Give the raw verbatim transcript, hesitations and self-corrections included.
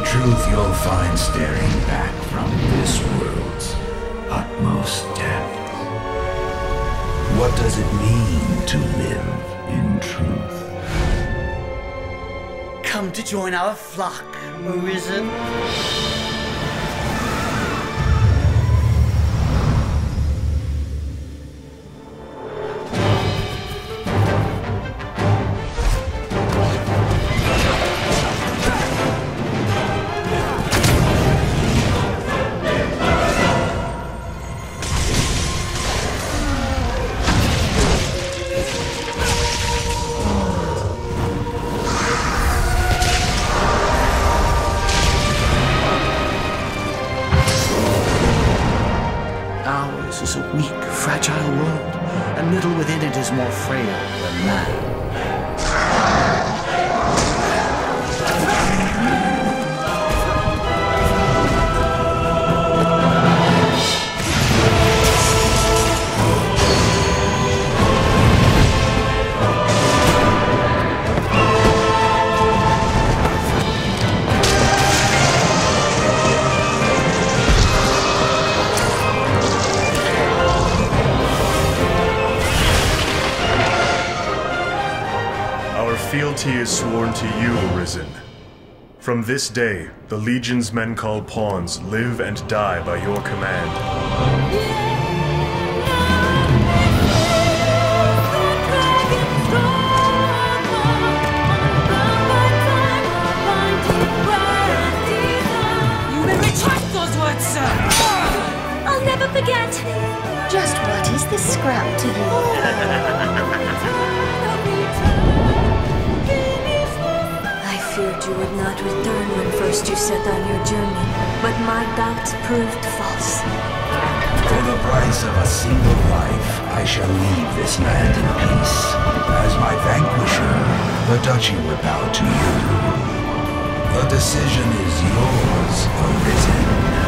truth you'll find staring back from this world's utmost depths. What does it mean to live in truth? Come to join our flock, Arisen. Ours is a weak, fragile world, and little within it is more frail than man. Our fealty is sworn to you, Arisen. From this day, the Legion's men called pawns live and die by your command. You will retract those words, sir! I'll never forget. Just what is this scrap to you? I feared you would not return when first you set on your journey, but my doubts proved false. For the price of a single life, I shall leave this land in peace. As my vanquisher, the duchy will bow to you. The decision is yours, Arisen.